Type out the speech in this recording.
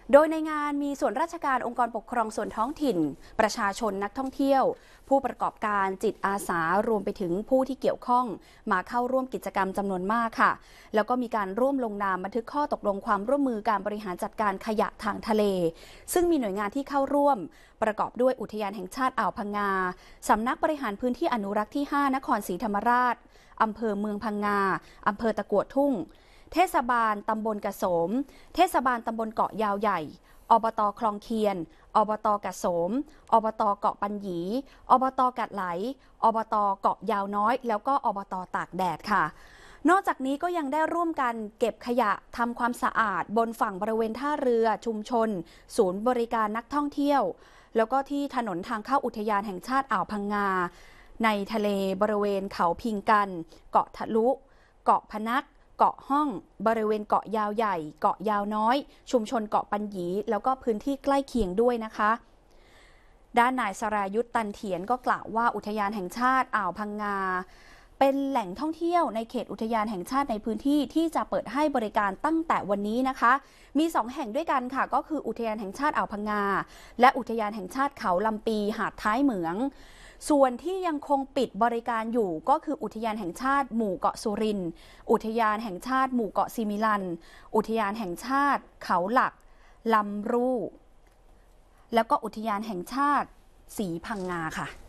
โดยในงานมีส่วนราชการองค์กรปกครองส่วนท้องถิ่นประชาชนนักท่องเที่ยวผู้ประกอบการจิตอาสารวมไปถึงผู้ที่เกี่ยวข้องมาเข้าร่วมกิจกรรมจำนวนมากค่ะแล้วก็มีการร่วมลงนามบันทึกข้อตกลงความร่วมมือการบริหารจัดการขยะทางทะเลซึ่งมีหน่วยงานที่เข้าร่วมประกอบด้วยอุทยานแห่งชาติอ่าวพังงาสำนักบริหารพื้นที่อนุรักษ์ที่ 5 นครศรีธรรมราชอำเภอเมืองพังงาอำเภอตะกั่วทุ่งเทศบาลตำบลกระโสมเทศบาลตำบลเกาะยาวใหญ่อบต.คลองเคียนอบต.กระโสมอบต.เกาะปัญญีอบต.กัดไหลอบต.เกาะยาวน้อยแล้วก็อบต.ตากแดดค่ะนอกจากนี้ก็ยังได้ร่วมกันเก็บขยะทำความสะอาดบนฝั่งบริเวณท่าเรือชุมชนศูนย์บริการนักท่องเที่ยวแล้วก็ที่ถนนทางเข้าอุทยานแห่งชาติอ่าวพังงาในทะเลบริเวณเขาพิงกันเกาะทะลุเกาะพนักเกาะห้องบริเวณเกาะยาวใหญ่เกาะยาวน้อยชุมชนเกาะปัญญีแล้วก็พื้นที่ใกล้เคียงด้วยนะคะด้านนายสรายุทธตันเถียนก็กล่าวว่าอุทยานแห่งชาติอ่าวพังงาเป็นแหล่งท่องเที่ยวในเขตอุทยานแห่งชาติในพื้นที่ที่จะเปิดให้บริการตั้งแต่วันนี้นะคะมี2แห่งด้วยกันค่ะก็คืออุทยานแห่งชาติอ่าวพังงาและอุทยานแห่งชาติเขาลำปีหาดท้ายเหมืองส่วนที่ยังคงปิดบริการอยู่ก็คืออุทยานแห่งชาติหมู่เกาะสุรินทร์อุทยานแห่งชาติหมู่เกาะซิมิลันอุทยานแห่งชาติเขาหลักลำรูแล้วก็อุทยานแห่งชาติศรีพังงาค่ะ